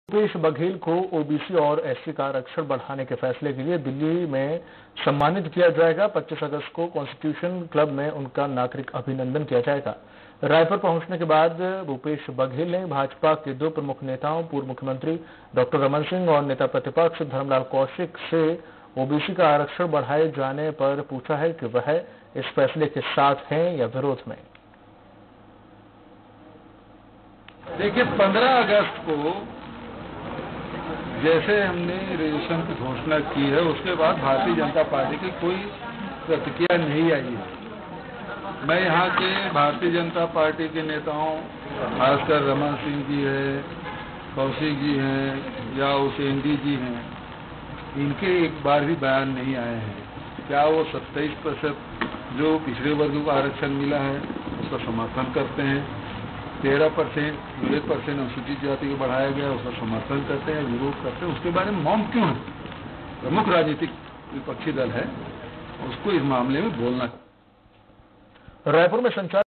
भूपेश बघेल को ओबीसी और एससी का आरक्षण बढ़ाने के फैसले के लिए दिल्ली में सम्मानित किया जाएगा। 25 अगस्त को कॉन्स्टिट्यूशन क्लब में उनका नागरिक अभिनंदन किया जाएगा। रायपुर पहुंचने के बाद भूपेश बघेल ने भाजपा के दो प्रमुख नेताओं, पूर्व मुख्यमंत्री डॉक्टर रमन सिंह और नेता प्रतिपक्ष धर्मलाल कौशिक से ओबीसी का आरक्षण बढ़ाए जाने पर पूछा है कि वह इस फैसले के साथ हैं या विरोध में। देखिए, 15 अगस्त को जैसे हमने रिजर्वेशन की घोषणा की है, उसके बाद भारतीय जनता पार्टी की कोई प्रतिक्रिया नहीं आई है। मैं यहाँ के भारतीय जनता पार्टी के नेताओं, खासकर रमन सिंह जी है, कौशिक जी हैं या उसेंडी जी हैं, इनके एक बार भी बयान नहीं आए हैं। क्या वो 27% जो पिछड़े वर्ग को आरक्षण मिला है उसका समर्थन करते हैं? 13% 1% अनुसूचित जाति को बढ़ाया गया उसका समर्थन करते हैं, विरोध करते हैं? उसके बारे में मौन क्यों है? प्रमुख राजनीतिक विपक्षी दल है, उसको इस मामले में बोलना। रायपुर में संचार